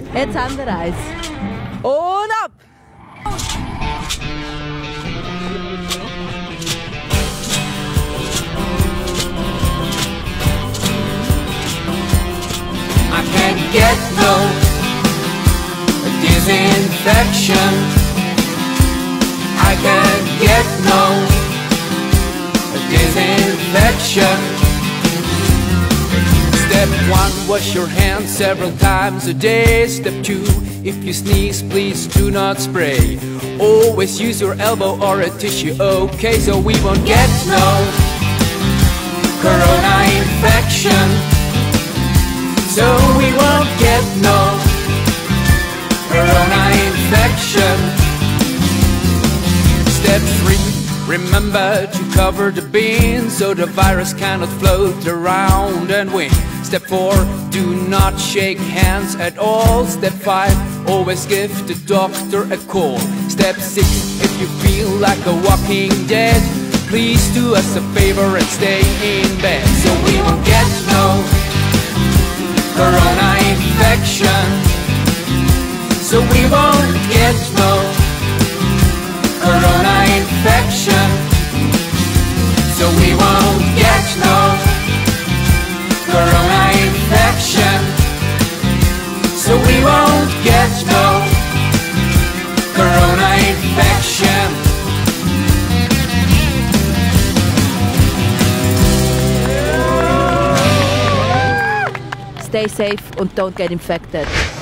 Jetzt haben wir eins. Und ab! I can't get no disinfection. I can't get no disinfection. Step 1, wash your hands several times a day. Step 2, if you sneeze, please do not spray. Always use your elbow or a tissue, okay, so we won't get no corona infection. So we won't get no corona infection. Step 3, remember to cover the bin so the virus cannot float around and win. Step 4, do not shake hands at all. Step 5, always give the doctor a call. Step 6, if you feel like a walking dead, please do us a favor and stay in bed. So we won't get no corona infection. So we won't get no corona infection. So we won't get no corona infection. So we won't get no corona infection. Stay safe and don't get infected.